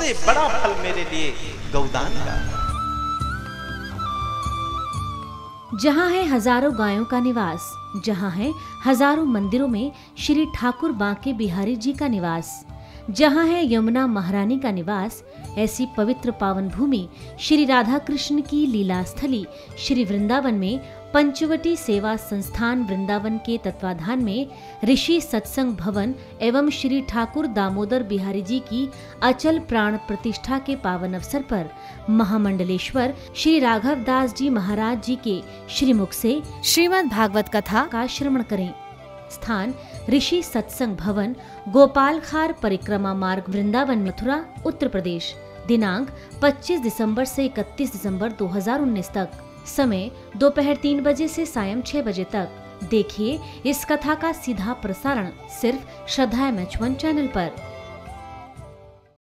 सबसे बड़ा फल मेरे लिए गौदान का। जहाँ है हजारों गायों का निवास, जहाँ है हजारों मंदिरों में श्री ठाकुर बांके बिहारी जी का निवास, जहाँ है यमुना महारानी का निवास, ऐसी पवित्र पावन भूमि श्री राधा कृष्ण की लीला स्थली श्री वृंदावन में पंचवटी सेवा संस्थान वृंदावन के तत्वाधान में ऋषि सत्संग भवन एवं श्री ठाकुर दामोदर बिहारी जी की अचल प्राण प्रतिष्ठा के पावन अवसर पर महामंडलेश्वर श्री राघव दास जी महाराज जी के श्रीमुख से श्रीमद् भागवत कथा का श्रवण करें। स्थान ऋषि सत्संग भवन, गोपाल खार परिक्रमा मार्ग, वृंदावन, मथुरा, उत्तर प्रदेश। दिनांक 25 दिसंबर से 31 दिसंबर 2019 तक। समय दोपहर 3 बजे से सायं 6 बजे तक। देखिए इस कथा का सीधा प्रसारण सिर्फ श्रद्धा MH1 चैनल पर।